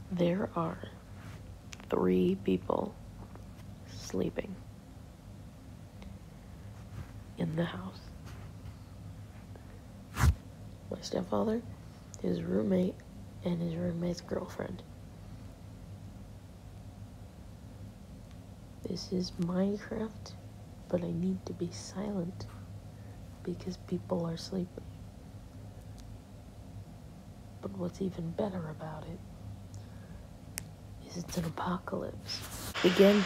There are 3 people sleeping in the house. My stepfather, his roommate, and his roommate's girlfriend. This is Minecraft, but I need to be silent because people are sleeping. But what's even better about it is it's an apocalypse. Begin.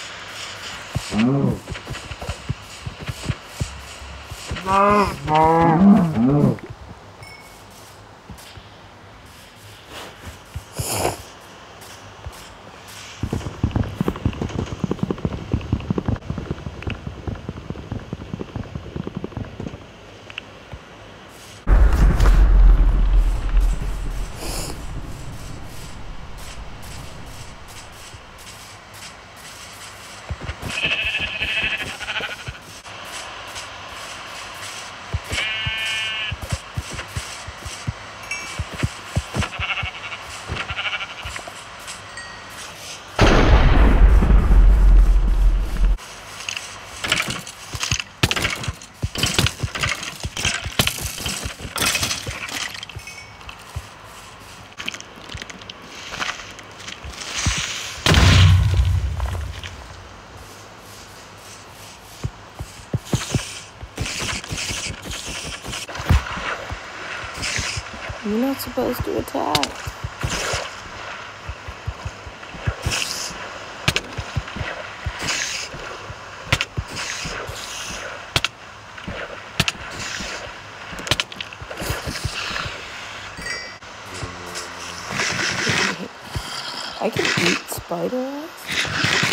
You're not supposed to attack. I can eat spider ants?